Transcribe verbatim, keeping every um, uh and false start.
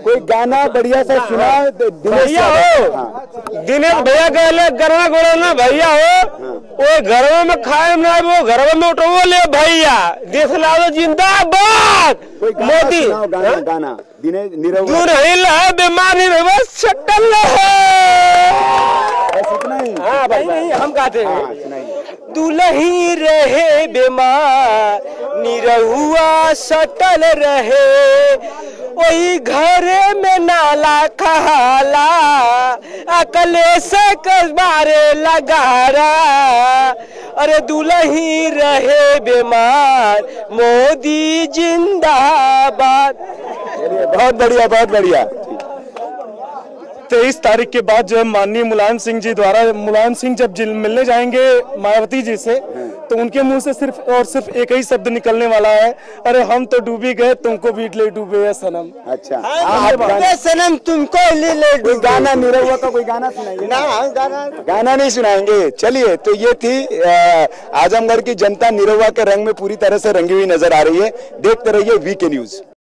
कोई गाना बढ़िया सा सुना भैया हो। दिनेश भैया कहले गरवा गोड़ा ना भैया हो, वो घरवा में खाए ना, वो घरवा में उठो ले भैया, देश लाओ जिंदाबाद मोदी। गाना गाना दिनेश नीरव दूर हिला बीमारी रहे शटल हाँ भाई नहीं हम गाते हाँ, दुलही रहे बीमार निरहुआ सटल रहे, वही घरे में नाला खहाला अकले से कसबारे लगारा। अरे दुलही रहे बीमार मोदी जिंदाबाद। बहुत बढ़िया बहुत बढ़िया। तेईस तारीख के बाद जो है माननीय मुलायम सिंह जी द्वारा, मुलायम सिंह जब मिलने जाएंगे मायावती जी से तो उनके मुंह से सिर्फ और सिर्फ एक ही शब्द निकलने वाला है, अरे हम तो डूबी गए तुमको भी ले डूबे है सनम। अच्छा हाँ, सनम तुमको ले ले कोई गाना नीरव का कोई गाना सुनाइए ना। गाना गाना नहीं सुनाएंगे। चलिए, तो ये थी आजमगढ़ की जनता नीरव के रंग में पूरी तरह से रंगी हुई नजर आ रही है। देखते रहिए वीके न्यूज।